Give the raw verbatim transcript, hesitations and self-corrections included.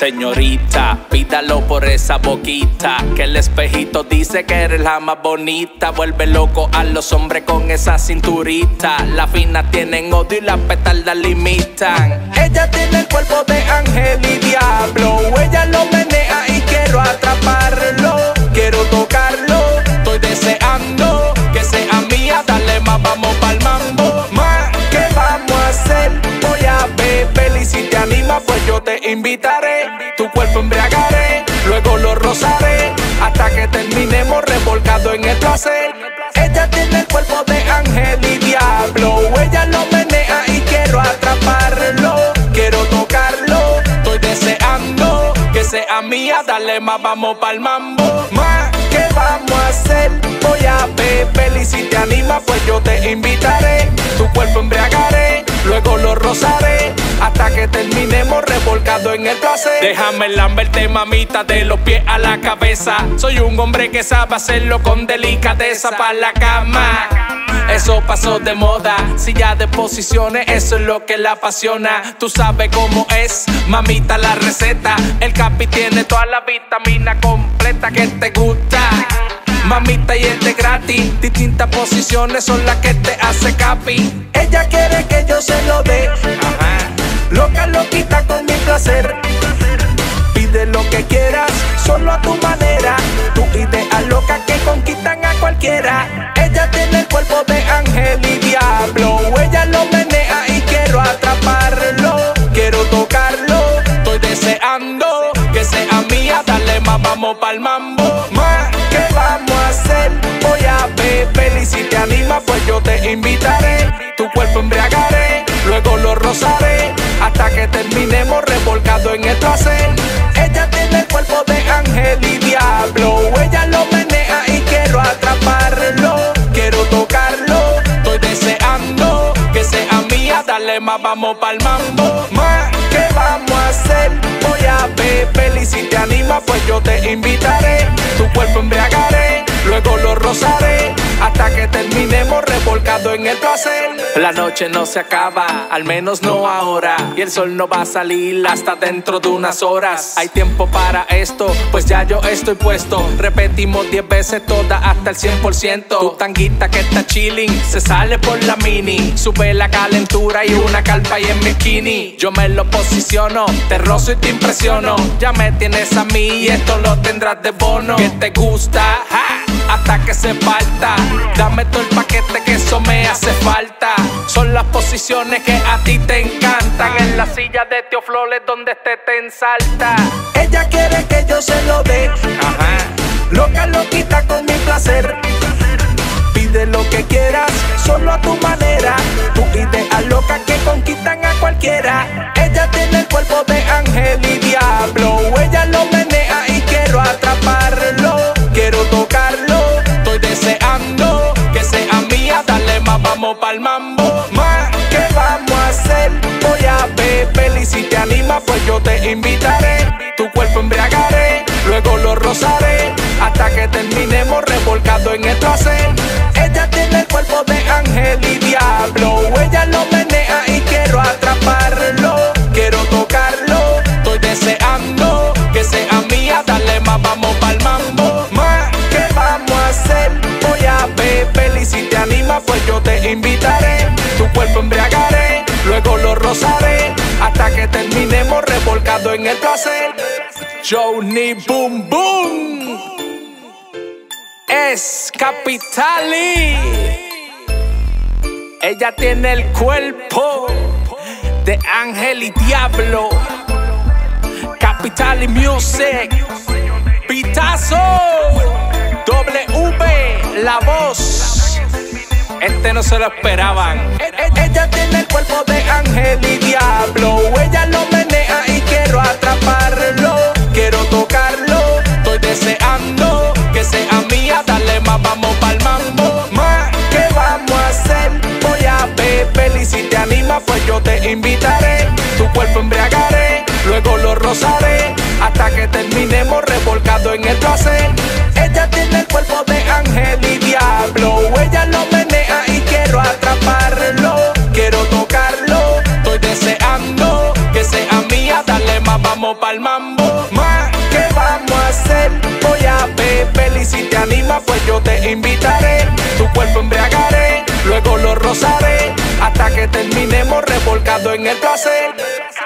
Señorita, pídalo por esa boquita, que el espejito dice que eres la más bonita. Vuelve loco a los hombres con esa cinturita. Las finas tienen odio y las petardas limitan. Ella tiene el cuerpo de ángel y diablo. Ella lo menea y quiero atraparlo. Quiero tocarlo, estoy deseando que sea mía. Dale más, vamos pa'l mambo. Más, ¿qué vamos a hacer? Voy a beber y si te animas pues yo te invitaré. Tu cuerpo embriagaré, luego lo rozaré hasta que terminemos revolcado en el placer. Ella tiene el cuerpo de ángel y diablo. Ella lo menea y quiero atraparlo. Quiero tocarlo, estoy deseando que sea mía. Dale más, vamos pa'l mambo. Más, ¿qué vamos a hacer? Voy a beber y si te animas pues yo te invitaré. Tu cuerpo embriagaré, luego lo rozaré hasta que terminemos revolcado en el placer. Déjame lamberte, mamita, de los pies a la cabeza. Soy un hombre que sabe hacerlo con delicadeza. Pa' la cama, eso pasó de moda. Silla de posiciones, eso es lo que la apasiona. Tú sabes cómo es, mamita, la receta. El Capi tiene toda la vitamina completa que te gusta, mamita, y es de gratis. Distintas posiciones son las que te hace Capi. Ella quiere que yo se lo dé. Ajá. Loca, loquita con mi placer. Pide lo que quieras, solo a tu manera. Tu idea loca que conquistan a cualquiera. Ella tiene el cuerpo de ángel y diablo. Ella lo menea y quiero atraparlo. Quiero tocarlo, estoy deseando que sea mía. Dale más, vamos pa'l mambo. Más, ¿qué vamos a hacer? Voy a beber y si te animas pues yo te invitaré. Tu cuerpo embriagaré, luego lo rozaré hasta que terminemos revolcado en el placer. Ella tiene el cuerpo de ángel y diablo. Ella lo menea y quiero atraparlo. Quiero tocarlo, estoy deseando que sea mía. Dale más, vamos pa'l mambo. Más, ¿qué vamos a hacer? Voy a beber y si te animas pues yo te invitaré. Tu cuerpo embriagaré, luego lo rozaré hasta que terminemos revolcado en el placer. La noche no se acaba, al menos no ahora, y el sol no va a salir hasta dentro de unas horas. Hay tiempo para esto, pues ya yo estoy puesto. Repetimos diez veces toda hasta el cien por ciento. Tu tanguita que está chilling se sale por la mini. Sube la calentura y una calpa y en mi bikini. Yo me lo posiciono, te rozo y te impresiono. Ya me tienes a mí y esto lo tendrás de bono. Que te gusta, ¡ja! Hasta que se falta. Dame todo el paquete que eso me hace falta. Son las posiciones que a ti te encantan. En la silla de Tío Flores donde este te ensalta. Ella quiere que yo se lo dé. Ajá. Loca, loquita con mi placer. Pide lo que quieras, solo a tu manera. Tu idea loca que conquistan a cualquiera. Ella tiene el cuerpo de ángel y diablo. Ella lo menea y quiero atraparlo. Quiero tocarlo, estoy deseando que sea mía. Dale más, vamos pa'l mambo. Más, ¿qué vamos a hacer? Voy a beber y si te animas pues yo te invitaré. Tu cuerpo embriagaré, luego lo rozaré hasta que terminemos revolcado en el placer. Ella tiene el cuerpo de ángel y diablo. Ella lo menea y quiero atraparlo. Quiero tocarlo, estoy deseando que sea mía. Dale más, vamos pa'l mambo. Más, ¿qué vamos a hacer? Voy a beber y si te animas pues yo te invitaré. Tu cuerpo embriagaré, luego lo rozaré hasta que terminemos revolcado en el placer. Johnny Boom Boom es Capitali. Ella tiene el cuerpo de ángel y diablo. Capitali Music, Pitazo, W, la voz. Este no se lo esperaban. Ella tiene el cuerpo de ángel y diablo. Ella lo menea y quiero atraparlo. Quiero tocarlo, estoy deseando que sea mía. Dale más, vamos pa'l mambo. Más, ¿qué vamos a hacer? Voy a beber y si te animas pues yo te invitaré. Tu cuerpo embriagaré, luego lo rozaré hasta que terminemos revolcado en el placer. Ella tiene el cuerpo de ángel y diablo. Ella lo menea y quiero atraparlo. Quiero tocarlo, estoy deseando que sea mía. Dale más, vamos pa'l mambo. invitaré, tu cuerpo embriagaré, luego lo rozaré, hasta que terminemos revolcado en el placer.